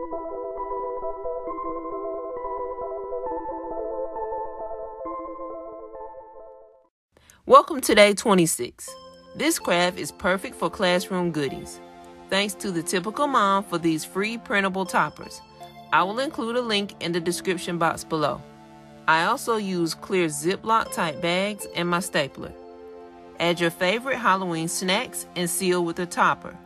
Welcome to day 26. This craft is perfect for classroom goodies. Thanks to the Typical Mom for these free printable toppers. I will include a link in the description box below. I also use clear Ziploc type bags and my stapler. Add your favorite Halloween snacks and seal with a topper.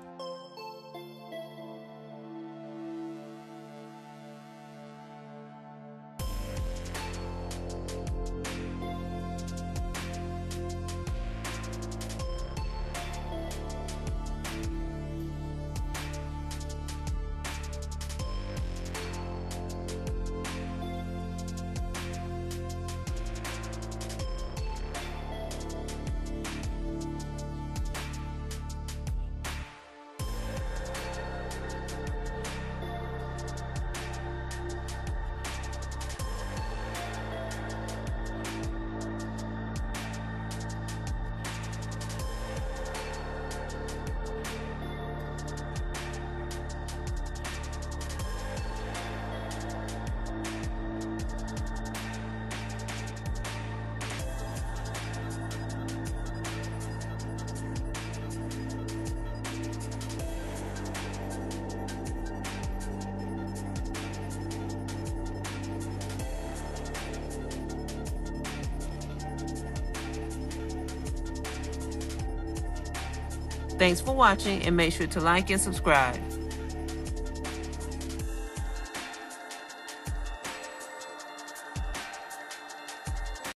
Thanks for watching and make sure to like and subscribe.